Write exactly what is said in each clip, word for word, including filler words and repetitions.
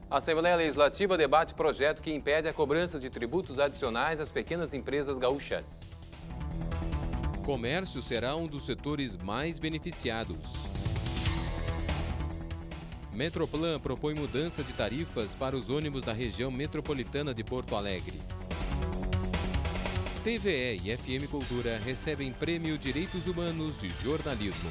A Assembleia Legislativa debate projeto que impede a cobrança de tributos adicionais às pequenas empresas gaúchas. Comércio será um dos setores mais beneficiados. Metroplan propõe mudança de tarifas para os ônibus da região metropolitana de Porto Alegre. T V E e F M Cultura recebem Prêmio Direitos Humanos de Jornalismo.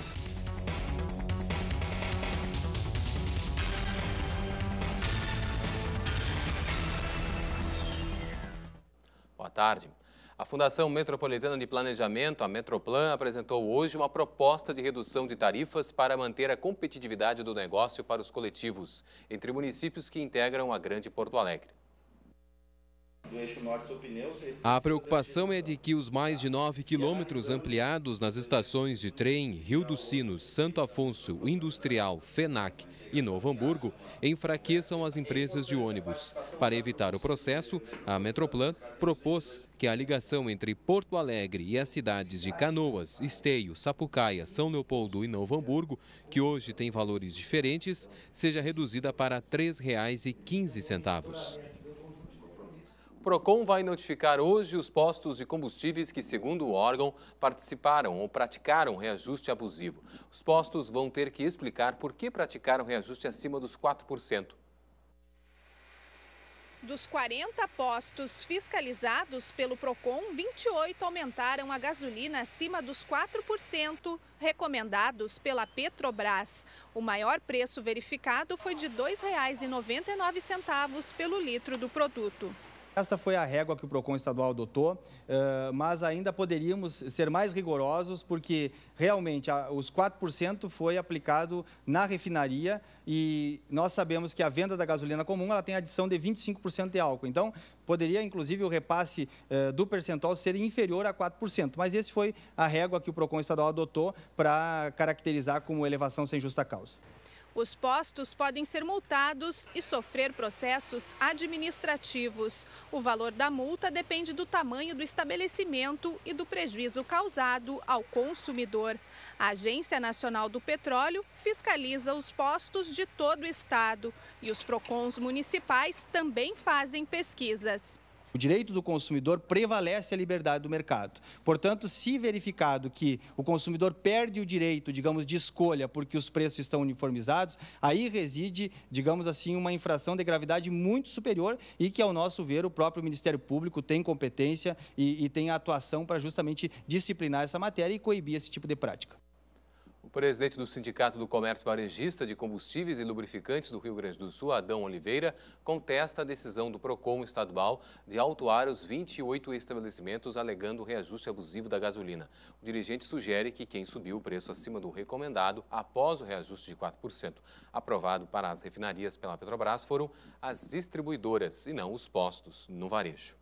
Boa tarde. A Fundação Metropolitana de Planejamento, a Metroplan, apresentou hoje uma proposta de redução de tarifas para manter a competitividade do negócio para os coletivos, entre municípios que integram a Grande Porto Alegre. A preocupação é de que os mais de nove quilômetros ampliados nas estações de trem Rio dos Sinos, Santo Afonso, Industrial, FENAC e Novo Hamburgo enfraqueçam as empresas de ônibus. Para evitar o processo, a Metroplan propôs que a ligação entre Porto Alegre e as cidades de Canoas, Esteio, Sapucaia, São Leopoldo e Novo Hamburgo, que hoje têm valores diferentes, seja reduzida para três reais e quinze centavos. O Procon vai notificar hoje os postos de combustíveis que, segundo o órgão, participaram ou praticaram reajuste abusivo. Os postos vão ter que explicar por que praticaram reajuste acima dos quatro por cento. Dos quarenta postos fiscalizados pelo Procon, vinte e oito aumentaram a gasolina acima dos quatro por cento, recomendados pela Petrobras. O maior preço verificado foi de dois reais e noventa e nove centavos pelo litro do produto. Esta foi a régua que o Procon estadual adotou, mas ainda poderíamos ser mais rigorosos, porque realmente os quatro por cento foi aplicado na refinaria e nós sabemos que a venda da gasolina comum ela tem adição de vinte e cinco por cento de álcool. Então, poderia, inclusive, o repasse do percentual ser inferior a quatro por cento. Mas esse foi a régua que o Procon estadual adotou para caracterizar como elevação sem justa causa. Os postos podem ser multados e sofrer processos administrativos. O valor da multa depende do tamanho do estabelecimento e do prejuízo causado ao consumidor. A Agência Nacional do Petróleo fiscaliza os postos de todo o estado e os Procons municipais também fazem pesquisas. O direito do consumidor prevalece a liberdade do mercado. Portanto, se verificado que o consumidor perde o direito, digamos, de escolha porque os preços estão uniformizados, aí reside, digamos assim, uma infração de gravidade muito superior e que, ao nosso ver, o próprio Ministério Público tem competência e, e tem atuação para justamente disciplinar essa matéria e coibir esse tipo de prática. O presidente do Sindicato do Comércio Varejista de Combustíveis e Lubrificantes do Rio Grande do Sul, Adão Oliveira, contesta a decisão do Procon estadual de autuar os vinte e oito estabelecimentos alegando o reajuste abusivo da gasolina. O dirigente sugere que quem subiu o preço acima do recomendado após o reajuste de quatro por cento aprovado para as refinarias pela Petrobras foram as distribuidoras e não os postos no varejo.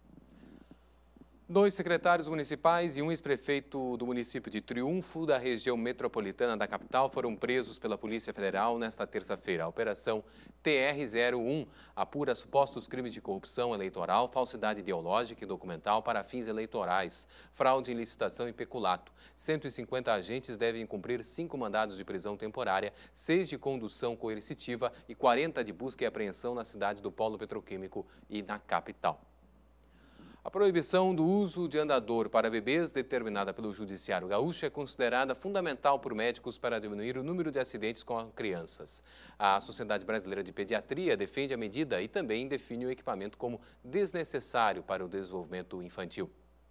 Dois secretários municipais e um ex-prefeito do município de Triunfo, da região metropolitana da capital, foram presos pela Polícia Federal nesta terça-feira. A Operação T R zero um apura supostos crimes de corrupção eleitoral, falsidade ideológica e documental para fins eleitorais, fraude em licitação e peculato. cento e cinquenta agentes devem cumprir cinco mandados de prisão temporária, seis de condução coercitiva e quarenta de busca e apreensão na cidade do Polo Petroquímico e na capital. A proibição do uso de andador para bebês, determinada pelo Judiciário Gaúcho, é considerada fundamental por médicos para diminuir o número de acidentes com crianças. A Sociedade Brasileira de Pediatria defende a medida e também define o equipamento como desnecessário para o desenvolvimento infantil.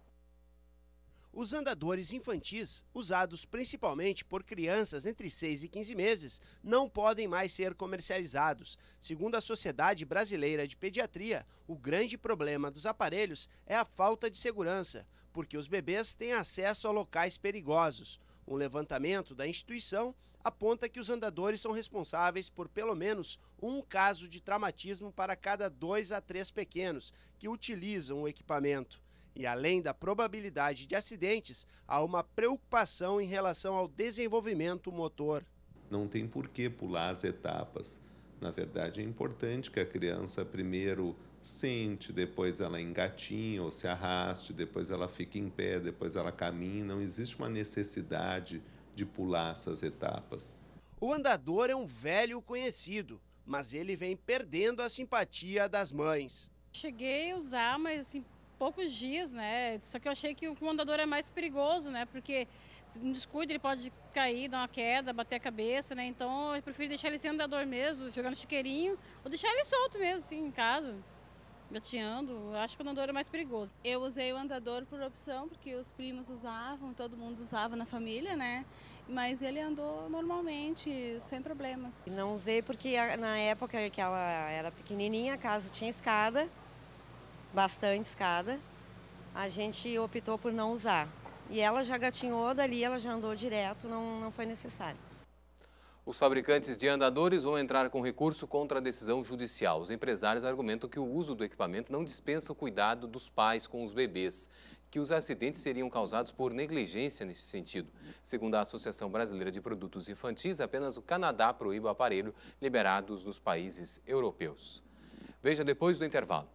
Os andadores infantis, usados principalmente por crianças entre seis e quinze meses, não podem mais ser comercializados. Segundo a Sociedade Brasileira de Pediatria, o grande problema dos aparelhos é a falta de segurança, porque os bebês têm acesso a locais perigosos. Um levantamento da instituição aponta que os andadores são responsáveis por pelo menos um caso de traumatismo para cada dois a três pequenos que utilizam o equipamento. E além da probabilidade de acidentes, há uma preocupação em relação ao desenvolvimento motor. Não tem por que pular as etapas. Na verdade, é importante que a criança primeiro sente, depois ela engatinha ou se arraste, depois ela fica em pé, depois ela caminha. Não existe uma necessidade de pular essas etapas. O andador é um velho conhecido. mas ele vem perdendo a simpatia das mães. Cheguei a usar, mas assim, poucos dias, né? Só que eu achei que o andador é mais perigoso, né? Porque se não descuida, ele pode cair, dar uma queda, bater a cabeça, né? Então eu prefiro deixar ele sem andador mesmo, jogando chiqueirinho, ou deixar ele solto mesmo, assim, em casa, gateando. Eu acho que o andador é mais perigoso. Eu usei o andador por opção, porque os primos usavam, todo mundo usava na família, né? Mas ele andou normalmente, sem problemas. Não usei porque na época que ela era pequenininha, a casa tinha escada, bastante escada. A gente optou por não usar. E ela já gatinhou, dali ela já andou direto, não, não foi necessário. Os fabricantes de andadores vão entrar com recurso contra a decisão judicial. Os empresários argumentam que o uso do equipamento não dispensa o cuidado dos pais com os bebês, que os acidentes seriam causados por negligência nesse sentido. Segundo a Associação Brasileira de Produtos Infantis, apenas o Canadá proíbe o aparelho liberados nos países europeus. Veja depois do intervalo.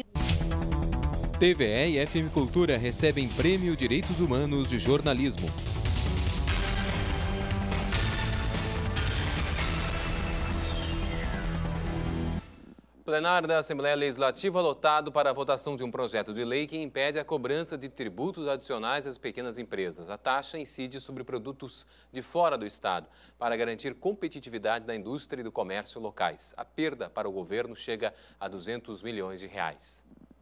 T V E e F M Cultura recebem Prêmio Direitos Humanos de Jornalismo. Plenário da Assembleia Legislativa lotado para a votação de um projeto de lei que impede a cobrança de tributos adicionais às pequenas empresas. A taxa incide sobre produtos de fora do Estado, para garantir competitividade da indústria e do comércio locais. A perda para o governo chega a duzentos milhões de reais.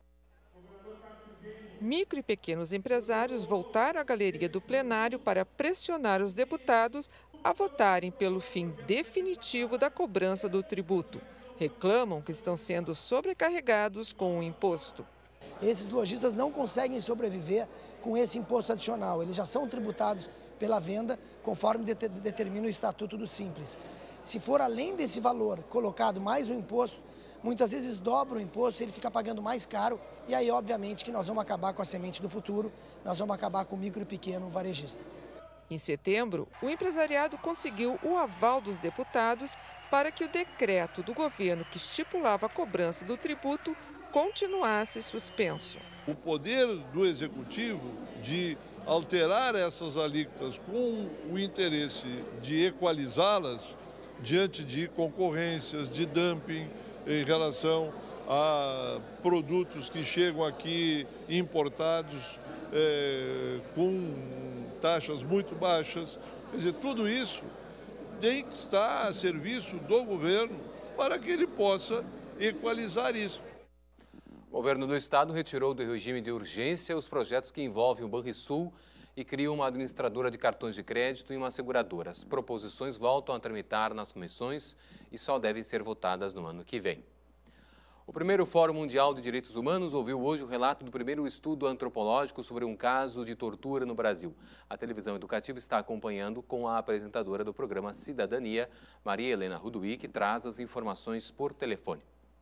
Micro e pequenos empresários voltaram à galeria do plenário para pressionar os deputados a votarem pelo fim definitivo da cobrança do tributo. Reclamam que estão sendo sobrecarregados com o imposto. Esses lojistas não conseguem sobreviver com esse imposto adicional. Eles já são tributados pela venda, conforme determina o Estatuto do Simples. Se for além desse valor colocado mais o imposto, muitas vezes dobra o imposto, ele fica pagando mais caro, e aí obviamente que nós vamos acabar com a semente do futuro, nós vamos acabar com o micro e pequeno varejista. Em setembro, o empresariado conseguiu o aval dos deputados para que o decreto do governo que estipulava a cobrança do tributo continuasse suspenso. O poder do Executivo de alterar essas alíquotas com o interesse de equalizá-las diante de concorrências, de dumping em relação a produtos que chegam aqui importados é, com taxas muito baixas. Quer dizer, tudo isso tem que estar a serviço do governo para que ele possa equalizar isso. O governo do estado retirou do regime de urgência os projetos que envolvem o Banrisul e cria uma administradora de cartões de crédito e uma seguradora. As proposições voltam a tramitar nas comissões e só devem ser votadas no ano que vem. O primeiro Fórum Mundial de Direitos Humanos ouviu hoje o relato do primeiro estudo antropológico sobre um caso de tortura no Brasil. A televisão educativa está acompanhando com a apresentadora do programa Cidadania, Maria Helena Ruduí, que traz as informações por telefone.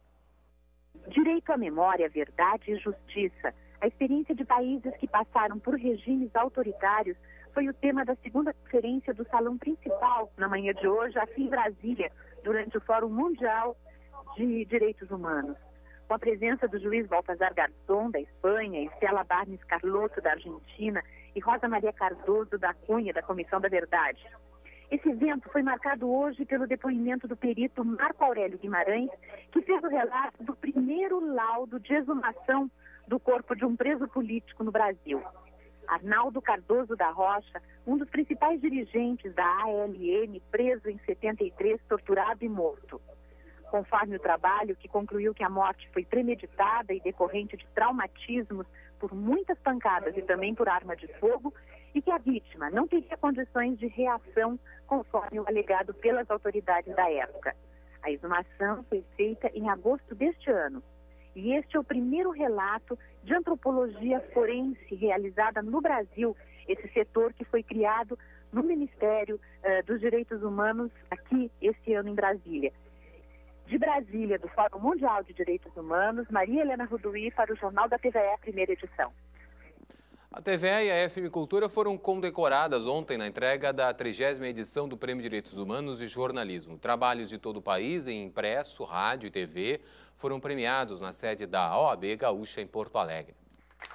Direito à memória, verdade e justiça. A experiência de países que passaram por regimes autoritários foi o tema da segunda conferência do salão principal na manhã de hoje, aqui em Brasília, durante o Fórum Mundial de Direitos Humanos. Com a presença do juiz Baltazar Garzón, da Espanha, Estela Barnes Carlotto, da Argentina, e Rosa Maria Cardoso da Cunha, da Comissão da Verdade. Esse evento foi marcado hoje pelo depoimento do perito Marco Aurélio Guimarães, que fez o relato do primeiro laudo de exumação do corpo de um preso político no Brasil. Arnaldo Cardoso da Rocha, um dos principais dirigentes da A L M, preso em setenta e três, torturado e morto. Conforme o trabalho, que concluiu que a morte foi premeditada e decorrente de traumatismos por muitas pancadas e também por arma de fogo, e que a vítima não teria condições de reação conforme o alegado pelas autoridades da época. A exumação foi feita em agosto deste ano. E este é o primeiro relato de antropologia forense realizada no Brasil, esse setor que foi criado no Ministério uh, dos Direitos Humanos aqui esse ano em Brasília. De Brasília, do Fórum Mundial de Direitos Humanos, Maria Helena Ruduí para o Jornal da T V E, primeira edição. A T V E e a F M Cultura foram condecoradas ontem na entrega da trigésima edição do Prêmio Direitos Humanos e Jornalismo. Trabalhos de todo o país, em impresso, rádio e T V, foram premiados na sede da O A B Gaúcha, em Porto Alegre.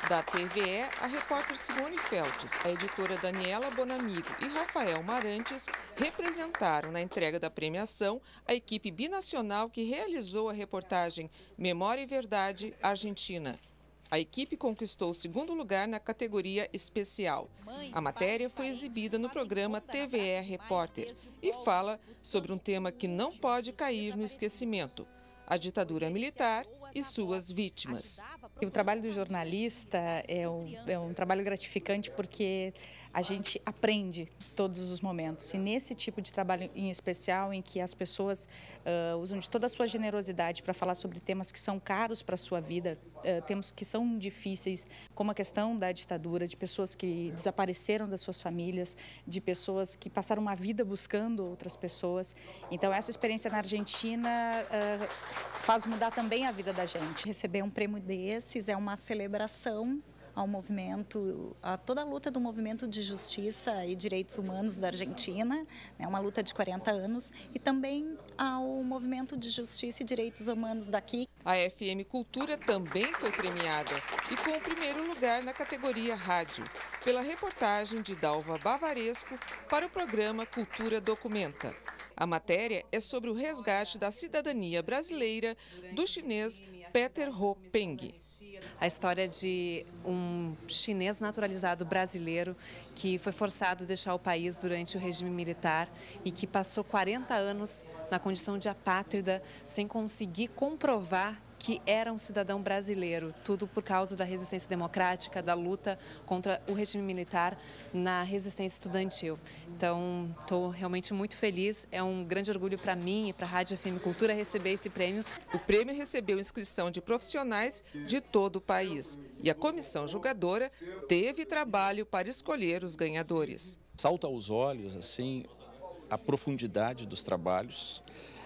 Da T V E, a repórter Simone Feltes, a editora Daniela Bonamigo e Rafael Marantes representaram na entrega da premiação a equipe binacional que realizou a reportagem Memória e Verdade Argentina. A equipe conquistou o segundo lugar na categoria especial. A matéria foi exibida no programa T V E Repórter e fala sobre um tema que não pode cair no esquecimento: a ditadura militar e suas vítimas. O trabalho do jornalista é um, é um trabalho gratificante porque a gente aprende todos os momentos. E nesse tipo de trabalho em especial, em que as pessoas uh, usam de toda a sua generosidade para falar sobre temas que são caros para a sua vida, uh, temas que são difíceis, como a questão da ditadura, de pessoas que desapareceram das suas famílias, de pessoas que passaram uma vida buscando outras pessoas. Então, essa experiência na Argentina uh, faz mudar também a vida da gente. Receber um prêmio desses é uma celebração ao movimento, a toda a luta do movimento de justiça e direitos humanos da Argentina, né, uma luta de quarenta anos, e também ao movimento de justiça e direitos humanos daqui. A F M Cultura também foi premiada e com o primeiro lugar na categoria Rádio, pela reportagem de Dalva Bavaresco para o programa Cultura Documenta. A matéria é sobre o resgate da cidadania brasileira do chinês Peter Ho Peng. A história de um chinês naturalizado brasileiro que foi forçado a deixar o país durante o regime militar e que passou quarenta anos na condição de apátrida sem conseguir comprovar que era um cidadão brasileiro, tudo por causa da resistência democrática, da luta contra o regime militar na resistência estudantil. Então, estou realmente muito feliz, é um grande orgulho para mim e para a Rádio F M Cultura receber esse prêmio. O prêmio recebeu inscrição de profissionais de todo o país e a comissão julgadora teve trabalho para escolher os ganhadores. Salta aos olhos, assim, a profundidade dos trabalhos,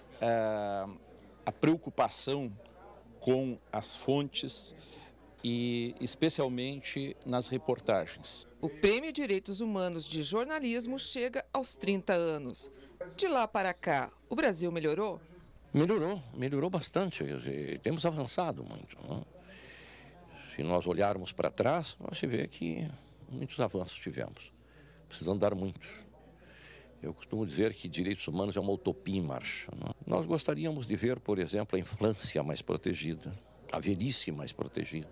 a, a preocupação com as fontes e especialmente nas reportagens. O Prêmio Direitos Humanos de Jornalismo chega aos trinta anos. De lá para cá, o Brasil melhorou? Melhorou, melhorou bastante. Temos avançado muito. Não? Se nós olharmos para trás, nós se vê que muitos avanços tivemos. Precisamos dar muito. Eu costumo dizer que direitos humanos é uma utopia em marcha. Não? Nós gostaríamos de ver, por exemplo, a infância mais protegida, a velhice mais protegida,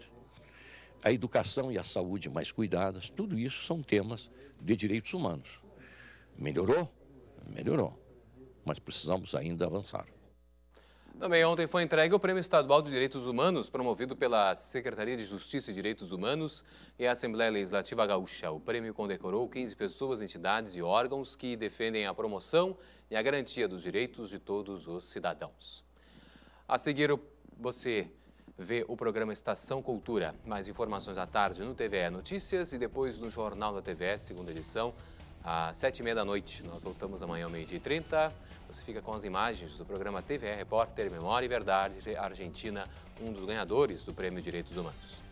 a educação e a saúde mais cuidadas. Tudo isso são temas de direitos humanos. Melhorou? Melhorou. Mas precisamos ainda avançar. Também ontem foi entregue o Prêmio Estadual de Direitos Humanos, promovido pela Secretaria de Justiça e Direitos Humanos e a Assembleia Legislativa Gaúcha. O prêmio condecorou quinze pessoas, entidades e órgãos que defendem a promoção e a garantia dos direitos de todos os cidadãos. A seguir, você vê o programa Estação Cultura. Mais informações à tarde no T V E Notícias e depois no Jornal da T V E, segunda edição, às sete e meia da noite. Nós voltamos amanhã ao meio-dia e trinta. Você fica com as imagens do programa T V E Repórter Memória e Verdade Argentina, um dos ganhadores do Prêmio Direitos Humanos.